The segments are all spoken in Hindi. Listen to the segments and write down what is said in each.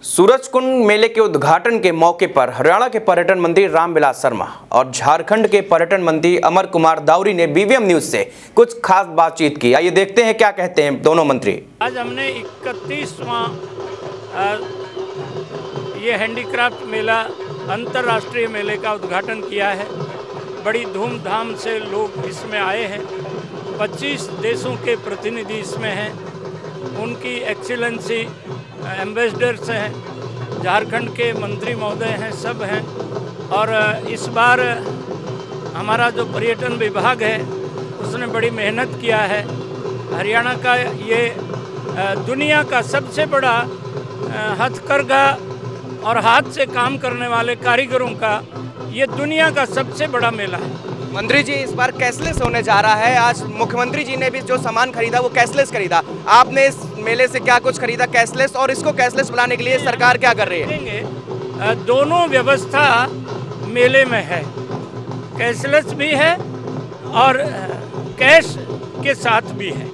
सूरजकुंड मेले के उद्घाटन के मौके पर हरियाणा के पर्यटन मंत्री रामविलास शर्मा और झारखंड के पर्यटन मंत्री अमर कुमार दाउरी ने बीवीएम न्यूज से कुछ खास बातचीत की। आइए देखते हैं क्या कहते हैं दोनों मंत्री। आज हमने 31वां ये हैंडीक्राफ्ट मेला अंतर्राष्ट्रीय मेले का उद्घाटन किया है। बड़ी धूमधाम से लोग इसमें आए हैं। 25 देशों के प्रतिनिधि इसमें हैं। उनकी एक्सीलेंसी एम्बेसडर्स हैं, झारखंड के मंत्री महोदय हैं, सब हैं। और इस बार हमारा जो पर्यटन विभाग है उसने बड़ी मेहनत किया है। हरियाणा का ये दुनिया का सबसे बड़ा हथकरघा और हाथ से काम करने वाले कारीगरों का ये दुनिया का सबसे बड़ा मेला है। मंत्री जी, इस बार कैशलेस होने जा रहा है। आज मुख्यमंत्री जी ने भी जो सामान खरीदा वो कैशलेस खरीदा। आपने इस मेले से क्या कुछ खरीदा कैशलेस, और इसको कैशलेस बनाने के लिए सरकार क्या कर रही है? दोनों व्यवस्था मेले में है, कैशलेस भी है और कैश के साथ भी है।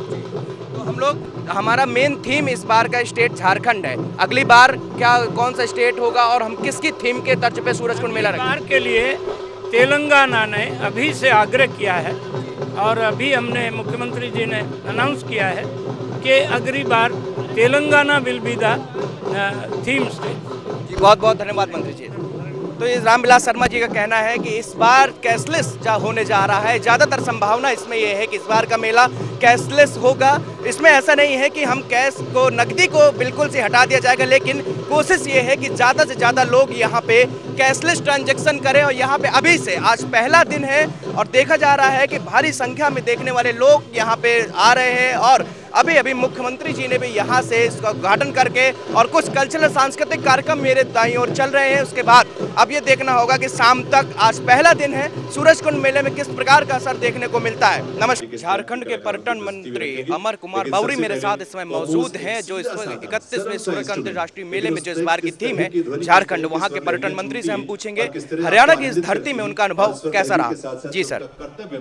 तो हम लोग, हमारा मेन थीम इस बार का स्टेट झारखंड है। अगली बार क्या कौन सा स्टेट होगा और हम किसकी थीम के तर्ज पे सूरजकुंड मेला रखेंगे? के लिए तेलंगाना ने अभी से आग्रह किया है और अभी हमने मुख्यमंत्री जी ने अनाउंस किया है कि अगली बार Telangana will be the theme state. बहुत बहुत धन्यवाद मंत्री जी। तो ये रामविलास शर्मा जी का कहना है कि इस बार कैशलेस होने जा रहा है। ज़्यादातर संभावना इसमें यह है कि इस बार का मेला कैशलेस होगा। इसमें ऐसा नहीं है कि हम कैश को, नकदी को बिल्कुल से हटा दिया जाएगा, लेकिन कोशिश ये है कि ज़्यादा से ज़्यादा लोग यहाँ पे कैशलेस ट्रांजैक्शन करें। और यहाँ पे अभी से आज पहला दिन है और देखा जा रहा है कि भारी संख्या में देखने वाले लोग यहाँ पे आ रहे हैं। और अभी अभी मुख्यमंत्री जी ने भी यहाँ से इसका उद्घाटन करके और कुछ कल्चरल सांस्कृतिक कार्यक्रम मेरे दाईं ओर चल रहे हैं। उसके बाद अब ये देखना होगा कि शाम तक, आज पहला दिन है, सूरजकुंड मेले में किस प्रकार का असर देखने को मिलता है। नमस्कार। झारखंड के पर्यटन मंत्री अमर कुमार दाउरी मेरे साथ इस समय मौजूद हैं, जो इस 31वें सूरजकुंड अंतर्राष्ट्रीय मेले में जो इस बार की थीम है झारखंड, वहाँ के पर्यटन मंत्री से हम पूछेंगे हरियाणा की इस धरती में उनका अनुभव कैसा रहा। जी सर।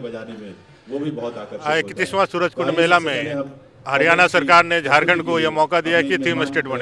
31वां सूरजकुंड मेला में हरियाणा सरकार ने झारखंड को यह मौका दिया कि थीम स्टेट बने।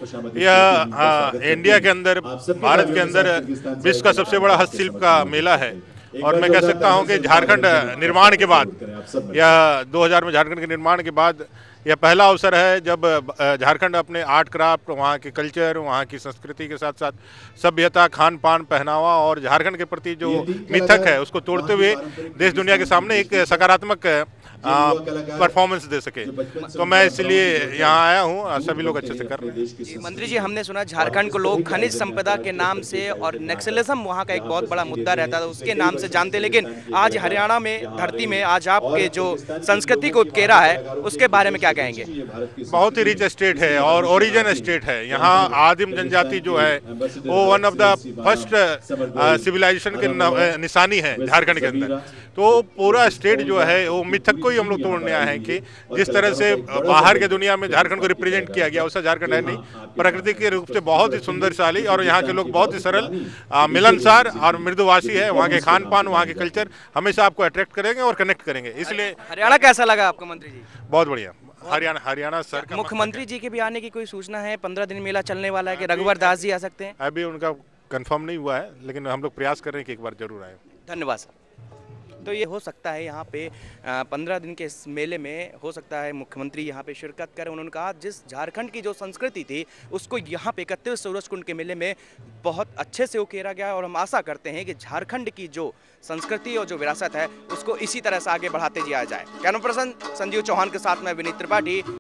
यह इंडिया के अंदर, भारत के अंदर विश्व का सबसे बड़ा हस्तशिल्प का मेला है। और मैं कह सकता हूं कि झारखंड निर्माण के बाद, यह 2000 में झारखंड के निर्माण के बाद यह पहला अवसर है जब झारखंड अपने आर्ट क्राफ्ट, वहाँ के कल्चर, वहाँ की संस्कृति के साथ साथ सभ्यता, खान पान, पहनावा और झारखंड के प्रति जो मिथक है उसको तोड़ते हुए देश दुनिया के सामने एक सकारात्मक परफॉर्मेंस दे सके। तो मैं इसलिए यहाँ आया हूँ। सभी लोग अच्छे से कर रहे हैं। मंत्री जी, हमने सुना झारखंड को लोग खनिज संपदा के नाम से और नक्सलिज्म वहाँ का एक बहुत बड़ा मुद्दा रहता है, उसके नाम से जानते, लेकिन आज हरियाणा में, धरती में आज आपके जो संस्कृति को उत्केरा है उसके बारे में क्या कहेंगे? बहुत ही रिच स्टेट है और ओरिजिन स्टेट है। यहाँ आदिम जनजाति जो है वो one of the first civilization के निशानी है झारखंड के अंदर। तो पूरा स्टेट जो है वो मिथक को ही हम लोग तोड़ने आए हैं कि जिस तरह से बाहर के दुनिया में झारखंड को रिप्रेजेंट किया गया वैसा झारखंड है नहीं। प्रकृति के रूप से बहुत ही सुंदरशाली और यहाँ के लोग बहुत ही सरल, मिलनसार और मृदुभाषी है। वहाँ के खान पान, वहाँ के कल्चर हमेशा आपको अट्रैक्ट करेंगे और कनेक्ट करेंगे। इसलिए हरियाणा कैसा लगा आपको मंत्री जी? बहुत बढ़िया। हरियाणा सर का मुख्यमंत्री जी के भी आने की कोई सूचना है? 15 दिन मेला चलने वाला है कि रघुवर दास जी आ सकते हैं? अभी उनका कंफर्म नहीं हुआ है, लेकिन हम लोग प्रयास कर रहे हैं कि एक बार जरूर आए। धन्यवाद सर। तो ये हो सकता है यहाँ पे 15 दिन के इस मेले में हो सकता है मुख्यमंत्री यहाँ पे शिरकत करें। उन्होंने कहा जिस झारखंड की जो संस्कृति थी उसको यहाँ पे 31वें सूरजकुंड के मेले में बहुत अच्छे से उकेरा गया। और हम आशा करते हैं कि झारखंड की जो संस्कृति और जो विरासत है उसको इसी तरह से आगे बढ़ाते जाया जाए। कैमरा पर्सन संजीव चौहान के साथ मैं विनीत त्रिपाठी।